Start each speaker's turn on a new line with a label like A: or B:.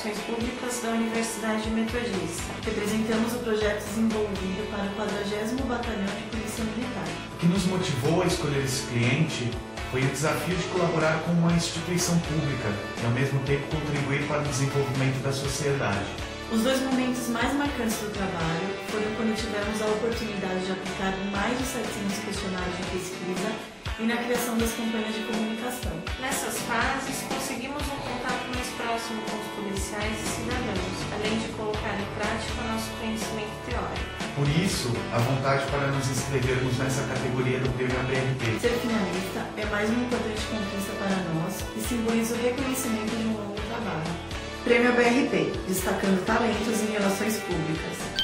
A: Relações Públicas da Universidade de Metodista.
B: Representamos o projeto desenvolvido para o 40º Batalhão de Polícia Militar.
C: O que nos motivou a escolher esse cliente foi o desafio de colaborar com uma instituição pública e, ao mesmo tempo, contribuir para o desenvolvimento da sociedade.
B: Os dois momentos mais marcantes do trabalho foram quando tivemos a oportunidade de aplicar mais de 700 questionários de pesquisa e na criação das campanhas de comunicação.
A: Nessas fases, conseguimos um contato mais próximo com os policiais e cidadãos, além de colocar em prática nosso conhecimento teórico.
C: Por isso, a vontade para nos inscrevermos nessa categoria do Prêmio ABRP.
B: Ser finalista é mais uma importante conquista para nós e simboliza o reconhecimento de um longo trabalho. Prêmio ABRP, destacando talentos em relações públicas.